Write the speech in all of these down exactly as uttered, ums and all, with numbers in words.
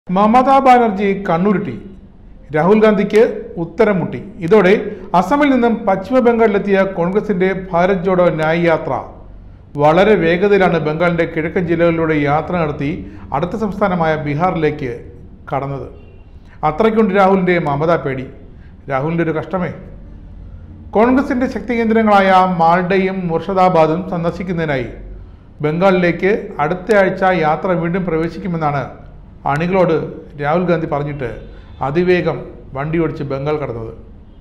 മമതാ ബാനർജി കണ്ണുരുട്ടി. രാഹുൽ ഗാന്ധിക്ക് ഉത്തരം മുട്ടി. ഇതോടെ അസമിൽ നിന്നും പശ്ചിമ ബംഗാളിലെത്തിയ കോൺഗ്രസിന്റെ ഭാരത് ജോഡോ ന്യായ് യാത്ര വളരെ വേഗതയിലാണ് ബംഗാളിന്റെ കിഴക്കൻ ജില്ലകളിലൂടെ യാത്ര നടത്തി അടുത്ത സംസ്ഥാനമായ ബീഹാറിലേക്ക് കടന്നത്. അത്രയ്ക്കുണ്ട് രാഹുലിന്റെ മമതാ പേടി. രാഹുലിന്റെ ഒരു കഷ്ടമേ. കോൺഗ്രസിന്റെ ശക്തി കേന്ദ്രങ്ങളായ മാൾഡയും മുർഷിദാബാദും സന്ദർശിക്കുന്നതിനായി ബംഗാളിലേക്ക് അടുത്ത ആഴ്ച യാത്ര വീണ്ടും പ്രവേശിക്കുമെന്നാണ് അണികളോട് രാഹുൽ ഗാന്ധി പറഞ്ഞിട്ട് അതിവേഗം വണ്ടി ഓടിച്ച് ബംഗാൾ കടന്നത്.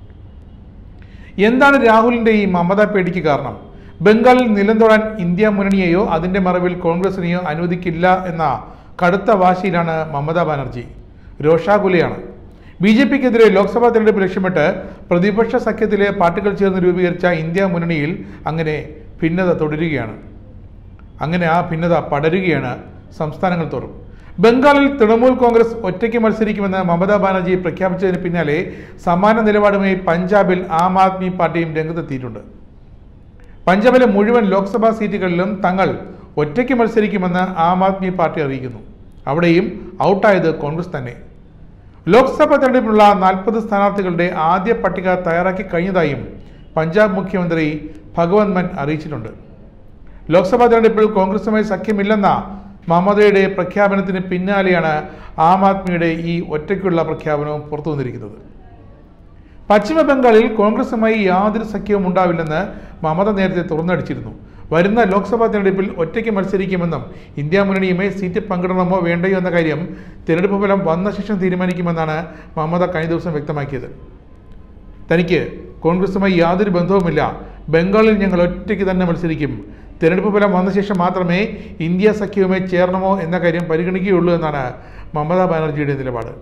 എന്താണ് രാഹുലിന്റെ ഈ മമതാ പേടിക്ക് കാരണം? ബംഗാളിൽ നിലം തൊടാൻ ഇന്ത്യ മുന്നണിയെയോ അതിന്റെ മറവിൽ കോൺഗ്രസിനെയോ അനുവദിക്കില്ല എന്ന കടുത്ത വാശിയിലാണ് മമതാ ബാനർജി. രോഷാകുലയാണ്. ബി ജെ പിക്കെതിരെ ലോക്സഭാ തെരഞ്ഞെടുപ്പ് ലക്ഷ്യമിട്ട് പ്രതിപക്ഷ സഖ്യത്തിലെ പാർട്ടികൾ ചേർന്ന് രൂപീകരിച്ച ഇന്ത്യ മുന്നണിയിൽ അങ്ങനെ ഭിന്നത തുടരുകയാണ്. അങ്ങനെ ആ ഭിന്നത പടരുകയാണ് സംസ്ഥാനങ്ങൾ തോറും. ബംഗാളിൽ തൃണമൂൽ കോൺഗ്രസ് ഒറ്റയ്ക്ക് മത്സരിക്കുമെന്ന് മമതാ ബാനർജി പ്രഖ്യാപിച്ചതിന് പിന്നാലെ സമാന നിലപാടുമായി പഞ്ചാബിൽ ആം ആദ്മി പാർട്ടിയും രംഗത്തെത്തിയിട്ടുണ്ട്. പഞ്ചാബിലെ മുഴുവൻ ലോക്സഭാ സീറ്റുകളിലും തങ്ങൾ ഒറ്റയ്ക്ക് മത്സരിക്കുമെന്ന് ആം ആദ്മി പാർട്ടി അറിയിക്കുന്നു. അവിടെയും ഔട്ടായത് കോൺഗ്രസ് തന്നെ. ലോക്സഭാ തെരഞ്ഞെടുപ്പിനുള്ള നാൽപ്പത് സ്ഥാനാർത്ഥികളുടെ ആദ്യ പട്ടിക തയ്യാറാക്കി കഴിഞ്ഞതായും പഞ്ചാബ് മുഖ്യമന്ത്രി ഭഗവന്ത് മാൻ അറിയിച്ചിട്ടുണ്ട്. ലോക്സഭാ തെരഞ്ഞെടുപ്പിൽ കോൺഗ്രസുമായി സഖ്യമില്ലെന്ന മമതയുടെ പ്രഖ്യാപനത്തിന് പിന്നാലെയാണ് ആം ആദ്മിയുടെ ഈ ഒറ്റയ്ക്കുള്ള പ്രഖ്യാപനവും പുറത്തു വന്നിരിക്കുന്നത്. പശ്ചിമ ബംഗാളിൽ കോൺഗ്രസുമായി യാതൊരു സഖ്യവും ഉണ്ടാവില്ലെന്ന് മമത നേരത്തെ തുറന്നടിച്ചിരുന്നു. വരുന്ന ലോക്സഭാ തെരഞ്ഞെടുപ്പിൽ ഒറ്റയ്ക്ക് മത്സരിക്കുമെന്നും ഇന്ത്യ മുന്നണിയുമായി സീറ്റ് പങ്കിടണമോ വേണ്ടയോ എന്ന കാര്യം തെരഞ്ഞെടുപ്പ് ഫലം വന്ന ശേഷം തീരുമാനിക്കുമെന്നാണ് മമത കഴിഞ്ഞ ദിവസം വ്യക്തമാക്കിയത്. തനിക്ക് കോൺഗ്രസുമായി യാതൊരു ബന്ധവുമില്ല, ബംഗാളിൽ ഞങ്ങൾ ഒറ്റയ്ക്ക് തന്നെ മത്സരിക്കും, തെരഞ്ഞെടുപ്പ് ഫലം വന്ന ശേഷം മാത്രമേ ഇന്ത്യ സഖ്യവുമായി ചേരണമോ എന്ന കാര്യം പരിഗണിക്കുകയുള്ളൂ എന്നാണ് മമതാ ബാനർജിയുടെ നിലപാട്.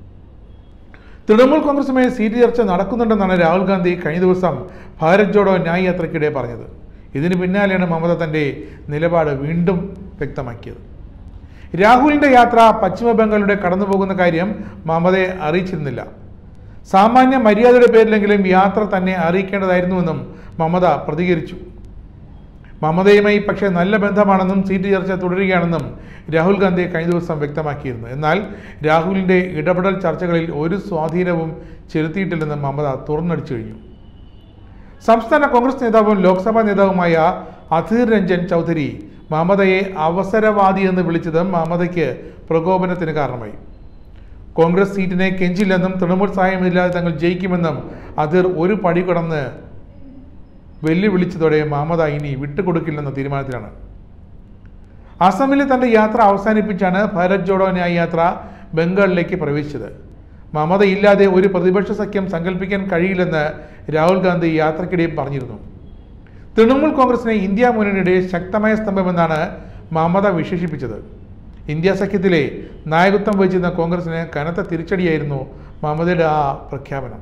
തൃണമൂൽ കോൺഗ്രസുമായി സീറ്റ് ചർച്ച നടക്കുന്നുണ്ടെന്നാണ് രാഹുൽ ഗാന്ധി കഴിഞ്ഞ ദിവസം ഭാരത് ജോഡോ ന്യായ് യാത്രയ്ക്കിടെ പറഞ്ഞത്. ഇതിന് പിന്നാലെയാണ് മമത തന്റെ നിലപാട് വീണ്ടും വ്യക്തമാക്കിയത്. രാഹുലിന്റെ യാത്ര പശ്ചിമ ബംഗാളിലൂടെ കടന്നുപോകുന്ന കാര്യം മമതയെ അറിയിച്ചിരുന്നില്ല. സാമാന്യ മര്യാദയുടെ പേരിലെങ്കിലും യാത്ര തന്നെ അറിയിക്കേണ്ടതായിരുന്നുവെന്നും മമത പ്രതികരിച്ചു. മമതയുമായി പക്ഷേ നല്ല ബന്ധമാണെന്നും സീറ്റ് ചർച്ച തുടരുകയാണെന്നും രാഹുൽ ഗാന്ധി കഴിഞ്ഞ ദിവസം വ്യക്തമാക്കിയിരുന്നു. എന്നാൽ രാഹുലിന്റെ ഇടപെടൽ ചർച്ചകളിൽ ഒരു സ്വാധീനവും ചെലുത്തിയിട്ടില്ലെന്ന് മമത തുറന്നടിച്ചു കഴിഞ്ഞു. സംസ്ഥാന കോൺഗ്രസ് നേതാവും ലോക്സഭാ നേതാവുമായ അധീർ രഞ്ജൻ ചൗധരി മമതയെ അവസരവാദി എന്ന് വിളിച്ചത് മമതയ്ക്ക് പ്രകോപനത്തിന് കാരണമായി. കോൺഗ്രസ് സീറ്റിനെ കെഞ്ചില്ലെന്നും തൃണമൂൽ സഹായമില്ലാതെ തങ്ങൾ ജയിക്കുമെന്നും അധീർ ഒരു പടി കടന്ന് വെല്ലുവിളിച്ചതോടെ മമത ഇനി വിട്ടുകൊടുക്കില്ലെന്ന തീരുമാനത്തിലാണ്. അസമിലെ തന്റെ യാത്ര അവസാനിപ്പിച്ചാണ് ഭാരത് ജോഡോ ന്യായ് യാത്ര ബംഗാളിലേക്ക് പ്രവേശിച്ചത്. മമത ഇല്ലാതെ ഒരു പ്രതിപക്ഷ സഖ്യം സങ്കല്പിക്കാൻ കഴിയില്ലെന്ന് രാഹുൽ ഗാന്ധി യാത്രക്കിടെയും പറഞ്ഞിരുന്നു. തൃണമൂൽ കോൺഗ്രസിനെ ഇന്ത്യ മുന്നണിയുടെ ശക്തമായ സ്തംഭമെന്നാണ് മമത വിശേഷിപ്പിച്ചത്. ഇന്ത്യ സഖ്യത്തിലെ നായകത്വം വഹിച്ചിരുന്ന കോൺഗ്രസിന് കനത്ത തിരിച്ചടിയായിരുന്നു മമതയുടെ ആ പ്രഖ്യാപനം.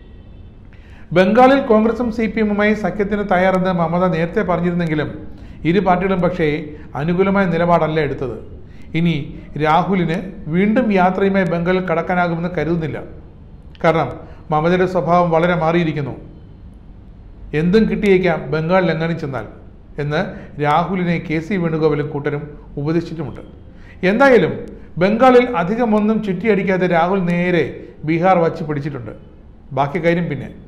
ബംഗാളിൽ കോൺഗ്രസും സി പി എമ്മുമായി സഖ്യത്തിന് തയ്യാറെന്ന് മമത നേരത്തെ പറഞ്ഞിരുന്നെങ്കിലും ഇരു പാർട്ടികളും പക്ഷേ അനുകൂലമായ നിലപാടല്ല എടുത്തത്. ഇനി രാഹുലിന് വീണ്ടും യാത്രയുമായി ബംഗാളിൽ കടക്കാനാകുമെന്ന് കരുതുന്നില്ല. കാരണം മമതയുടെ സ്വഭാവം വളരെ മാറിയിരിക്കുന്നു. എന്തും കിട്ടിയേക്കാം ബംഗാളിൽ എങ്ങനെ ചെന്നാൽ എന്ന് രാഹുലിനെ കെ സി വേണുഗോപാലും കൂട്ടരും ഉപദേശിച്ചിട്ടുമുണ്ട്. എന്തായാലും ബംഗാളിൽ അധികമൊന്നും ചുറ്റിയടിക്കാതെ രാഹുൽ നേരെ ബീഹാർ വച്ച് പിടിച്ചിട്ടുണ്ട്. ബാക്കി കാര്യം പിന്നെ